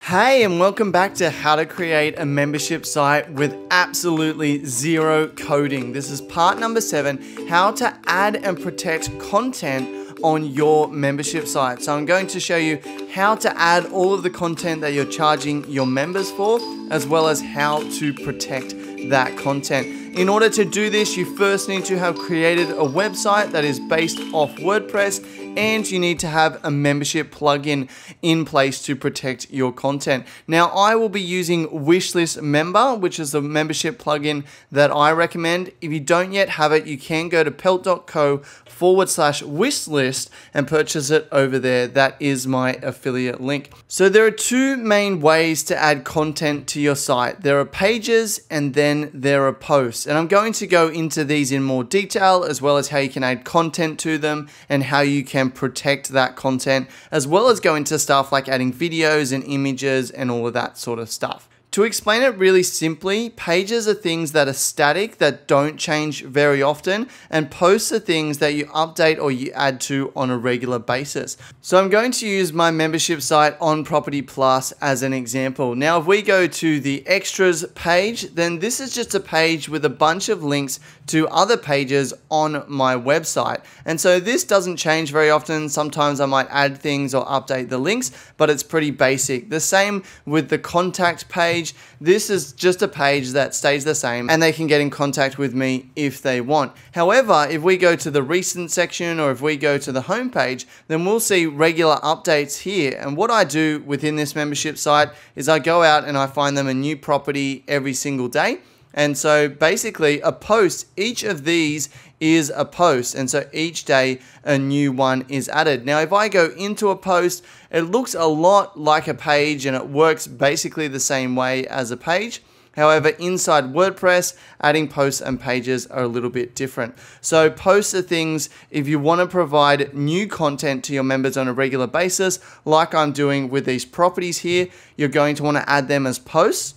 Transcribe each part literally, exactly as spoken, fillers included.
Hey, and welcome back to how to create a membership site with absolutely zero coding. This is part number seven, how to add and protect content on your membership site. So I'm going to show you how to add all of the content that you're charging your members for, as well as how to protect that content. In order to do this, you first need to have created a website that is based off WordPress, and you need to have a membership plugin in place to protect your content. Now, I will be using Wishlist Member, which is the membership plugin that I recommend. If you don't yet have it, you can go to pelt.co forward slash wishlist and purchase it over there. That is my affiliate link. So there are two main ways to add content to your site. There are pages and then there are posts. And I'm going to go into these in more detail, as well as how you can add content to them and how you can protect that content, as well as go into stuff like adding videos and images and all of that sort of stuff. To explain it really simply, pages are things that are static, that don't change very often, and posts are things that you update or you add to on a regular basis. So I'm going to use my membership site on Property Plus as an example. Now, if we go to the extras page, then this is just a page with a bunch of links to other pages on my website. And so this doesn't change very often. Sometimes I might add things or update the links, but it's pretty basic. The same with the contact page. This is just a page that stays the same, and they can get in contact with me if they want. However, if we go to the recent section, or if we go to the home page, then we'll see regular updates here. And what I do within this membership site is I go out and I find them a new property every single day. And so basically a post, each of these is a post. And so each day a new one is added. Now, if I go into a post, it looks a lot like a page and it works basically the same way as a page. However, inside WordPress, adding posts and pages are a little bit different. So posts are things, if you want to provide new content to your members on a regular basis, like I'm doing with these properties here, you're going to want to add them as posts.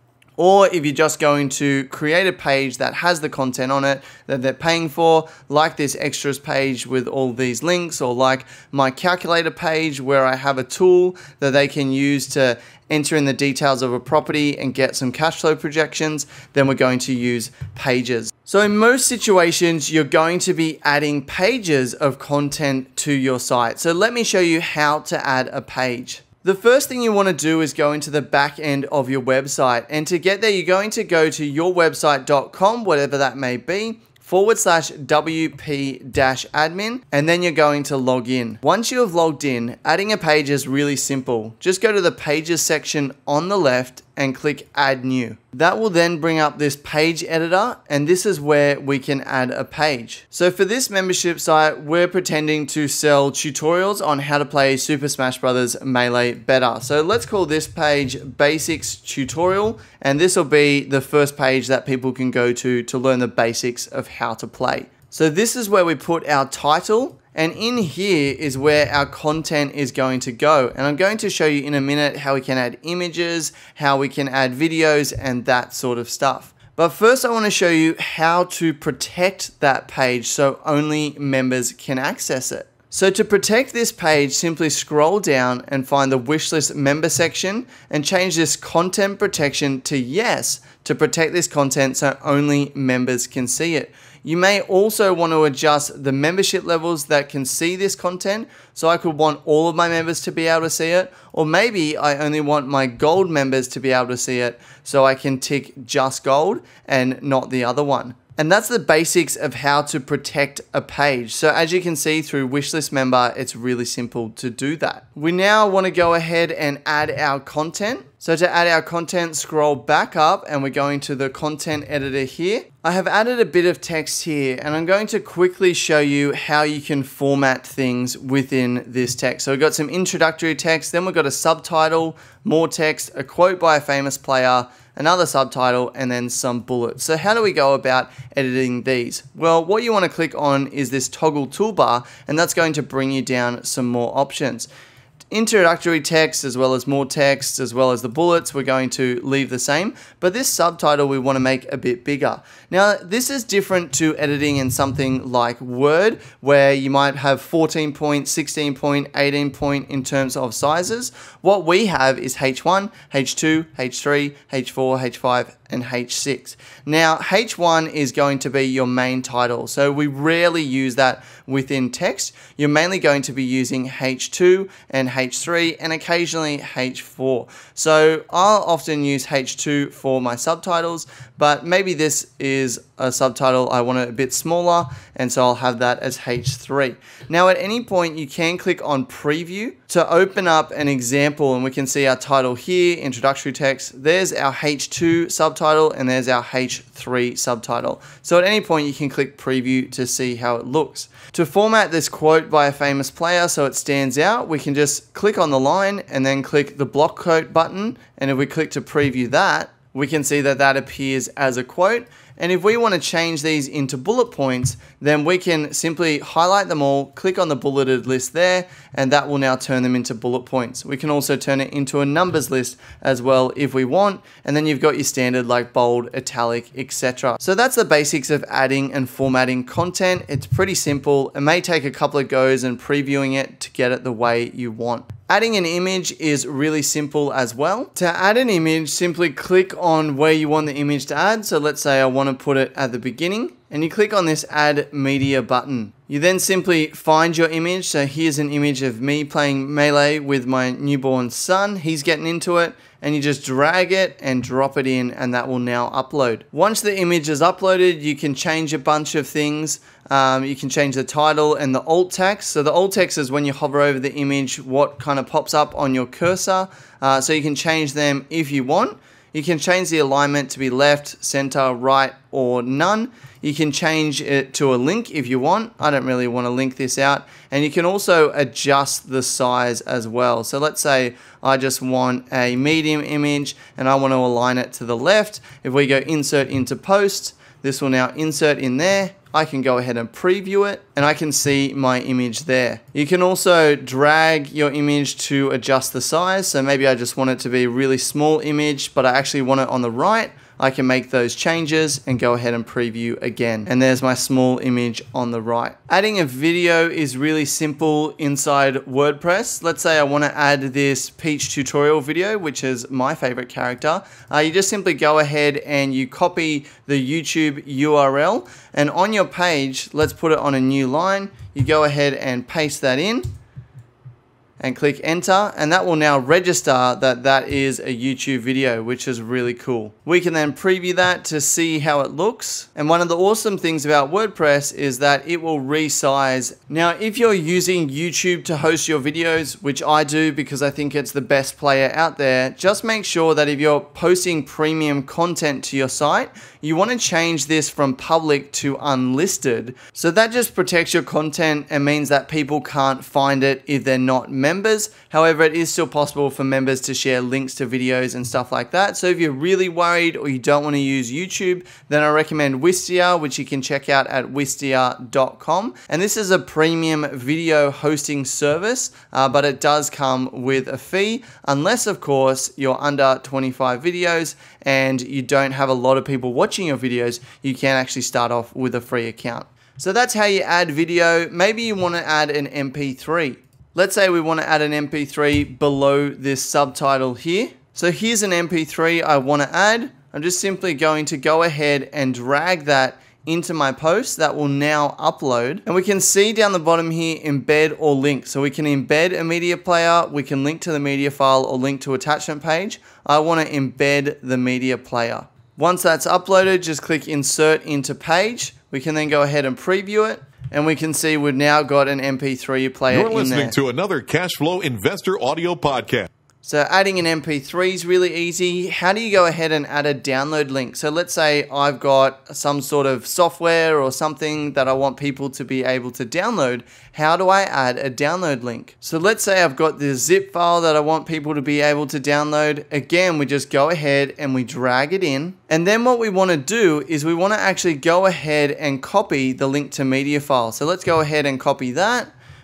Or if you're just going to create a page that has the content on it that they're paying for, like this extras page with all these links, or like my calculator page where I have a tool that they can use to enter in the details of a property and get some cash flow projections, then we're going to use pages. So in most situations, you're going to be adding pages of content to your site. So let me show you how to add a page. The first thing you want to do is go into the back end of your website. And to get there, you're going to go to your website dot com, whatever that may be, forward slash W P dash admin, and then you're going to log in. Once you have logged in, adding a page is really simple. Just go to the pages section on the left and click add new. That will then bring up this page editor, and this is where we can add a page. So for this membership site, we're pretending to sell tutorials on how to play Super Smash Bros. Melee better. So let's call this page Basics Tutorial, and this will be the first page that people can go to to learn the basics of how to play. So this is where we put our title, and in here is where our content is going to go. And I'm going to show you in a minute how we can add images, how we can add videos, and that sort of stuff. But first I want to show you how to protect that page so only members can access it. So to protect this page, simply scroll down and find the wishlist member section and change this content protection to yes to protect this content so only members can see it. You may also want to adjust the membership levels that can see this content. So I could want all of my members to be able to see it, or maybe I only want my gold members to be able to see it, so I can tick just gold and not the other one. And that's the basics of how to protect a page. So as you can see through Wishlist Member, it's really simple to do that. We now want to go ahead and add our content. So to add our content, scroll back up and we're going to the content editor here. I have added a bit of text here, and I'm going to quickly show you how you can format things within this text. So we've got some introductory text, then we've got a subtitle, more text, a quote by a famous player, another subtitle, and then some bullets. So how do we go about editing these? Well, what you want to click on is this toggle toolbar, and that's going to bring you down some more options. Introductory text, as well as more text, as well as the bullets, we're going to leave the same, but this subtitle we want to make a bit bigger. Now, this is different to editing in something like Word, where you might have fourteen point, sixteen point, eighteen point in terms of sizes. What we have is H one, H two, H three, H four, H five, and H six. Now, H one is going to be your main title, so we rarely use that within text. You're mainly going to be using H two and H three and occasionally H four. So I'll often use H two for my subtitles, but maybe this is a subtitle I want it a bit smaller, and so I'll have that as H three. Now, at any point you can click on preview to open up an example, and we can see our title here, introductory text. There's our H two subtitle and there's our H three subtitle. So at any point you can click preview to see how it looks. To format this quote by a famous player so it stands out, we can just click on the line and then click the block quote button, and if we click to preview that, we can see that that appears as a quote. And if we want to change these into bullet points, then we can simply highlight them all, click on the bulleted list there, and that will now turn them into bullet points. We can also turn it into a numbers list as well if we want, and then you've got your standard like bold, italic, et cetera. So that's the basics of adding and formatting content. It's pretty simple. It may take a couple of goes and previewing it to get it the way you want. Adding an image is really simple as well. To add an image, simply click on where you want the image to add. So let's say I want to put it at the beginning, and you click on this Add Media button. You then simply find your image. So here's an image of me playing Melee with my newborn son. He's getting into it, and you just drag it and drop it in, and that will now upload. Once the image is uploaded, you can change a bunch of things. Um, you can change the title and the alt text. So the alt text is when you hover over the image, what kind of pops up on your cursor. Uh, so you can change them if you want. You can change the alignment to be left, center, right, or none. You can change it to a link if you want. I don't really want to link this out. And you can also adjust the size as well. So let's say I just want a medium image and I want to align it to the left. If we go insert into post, this will now insert in there. I can go ahead and preview it, and I can see my image there. You can also drag your image to adjust the size. So maybe I just want it to be a really small image, but I actually want it on the right. I can make those changes and go ahead and preview again. And there's my small image on the right. Adding a video is really simple inside WordPress. Let's say I want to add this Peach tutorial video, which is my favorite character. Uh, you just simply go ahead and you copy the YouTube U R L, and on your page, let's put it on a new line. You go ahead and paste that in and click enter, and that will now register that that is a YouTube video, which is really cool. We can then preview that to see how it looks. And one of the awesome things about WordPress is that it will resize. Now, if you're using YouTube to host your videos, which I do because I think it's the best player out there, just make sure that if you're posting premium content to your site, you want to change this from public to unlisted. So that just protects your content and means that people can't find it if they're not members. However, it is still possible for members to share links to videos and stuff like that. So if you're really worried or you don't want to use YouTube, then I recommend Wistia, which you can check out at wistia dot com. And this is a premium video hosting service, uh, but it does come with a fee, unless of course you're under twenty-five videos and you don't have a lot of people watching your videos. You can actually start off with a free account. So that's how you add video. Maybe you want to add an M P three. Let's say we want to add an M P three below this subtitle here. So here's an M P three I want to add. I'm just simply going to go ahead and drag that into my post. That will now upload, and we can see down the bottom here, embed or link. So we can embed a media player, we can link to the media file or link to attachment page. I want to embed the media player. Once that's uploaded, just click insert into page. We can then go ahead and preview it, and we can see we've now got an M P three player in there. You're listening to another Cashflow Investor audio podcast. So adding an M P three is really easy. How do you go ahead and add a download link? So let's say I've got some sort of software or something that I want people to be able to download. How do I add a download link? So let's say I've got this zip file that I want people to be able to download. Again, we just go ahead and we drag it in. And then what we want to do is we want to actually go ahead and copy the link to media file. So let's go ahead and copy that.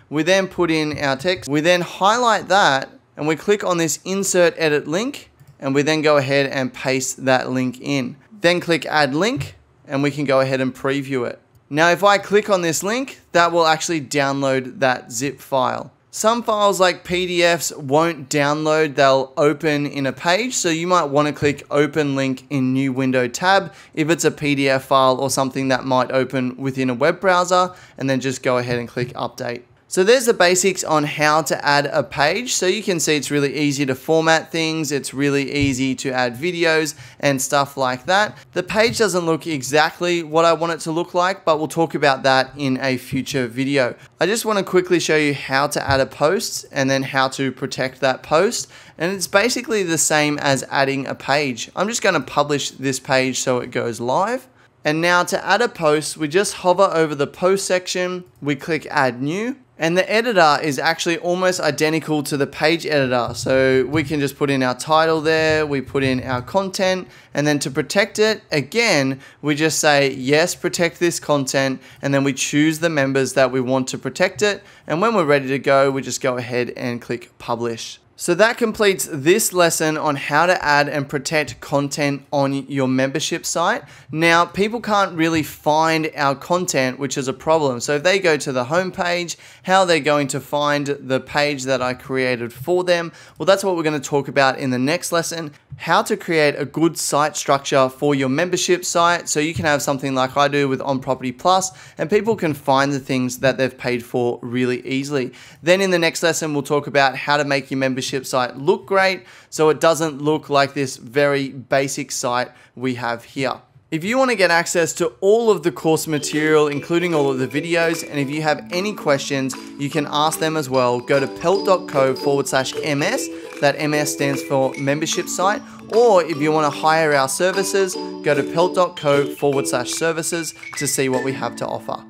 We then put in our text. We then highlight that and we click on this insert edit link, and we then go ahead and paste that link in. Then click add link, and we can go ahead and preview it. Now, if I click on this link, that will actually download that zip file. Some files like P D Fs won't download, they'll open in a page. So you might want to click open link in new window tab if it's a P D F file or something that might open within a web browser, and then just go ahead and click update. So there's the basics on how to add a page. So you can see it's really easy to format things. It's really easy to add videos and stuff like that. The page doesn't look exactly what I want it to look like, but we'll talk about that in a future video. I just want to quickly show you how to add a post and then how to protect that post. And it's basically the same as adding a page. I'm just going to publish this page so it goes live. And now to add a post, we just hover over the post section, we click add new, and the editor is actually almost identical to the page editor. So we can just put in our title there, we put in our content, and then to protect it, again, we just say, yes, protect this content, and then we choose the members that we want to protect it. And when we're ready to go, we just go ahead and click publish. So that completes this lesson on how to add and protect content on your membership site. Now, people can't really find our content, which is a problem. So if they go to the home page, how they're going to find the page that I created for them? Well, that's what we're going to talk about in the next lesson. How to create a good site structure for your membership site so you can have something like I do with On Property Plus, and people can find the things that they've paid for really easily. Then in the next lesson, we'll talk about how to make your membership site look great so it doesn't look like this very basic site we have here. If you want to get access to all of the course material, including all of the videos, and if you have any questions, you can ask them as well. Go to pelt.co forward slash MS. That M S stands for membership site. Or if you want to hire our services, go to pelt.co forward slash services to see what we have to offer.